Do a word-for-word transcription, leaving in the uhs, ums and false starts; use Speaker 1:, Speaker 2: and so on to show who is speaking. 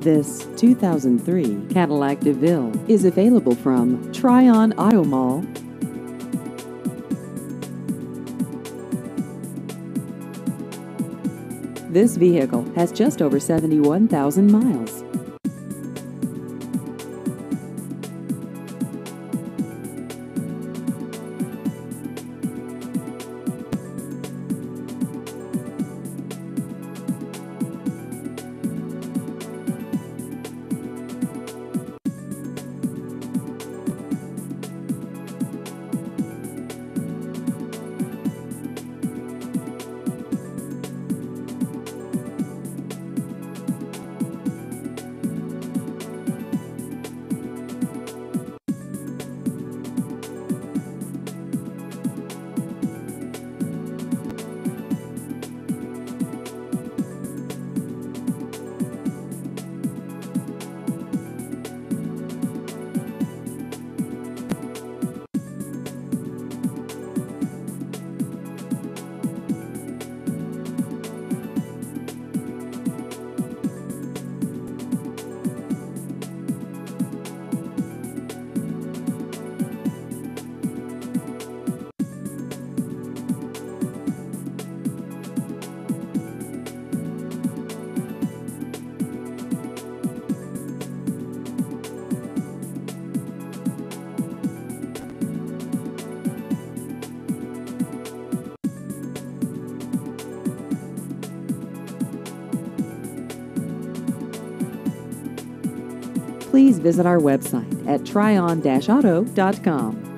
Speaker 1: This two thousand three Cadillac DeVille is available from Tryon Auto Mall. This vehicle has just over seventy-one thousand miles. Please visit our website at tryon dash auto dot com.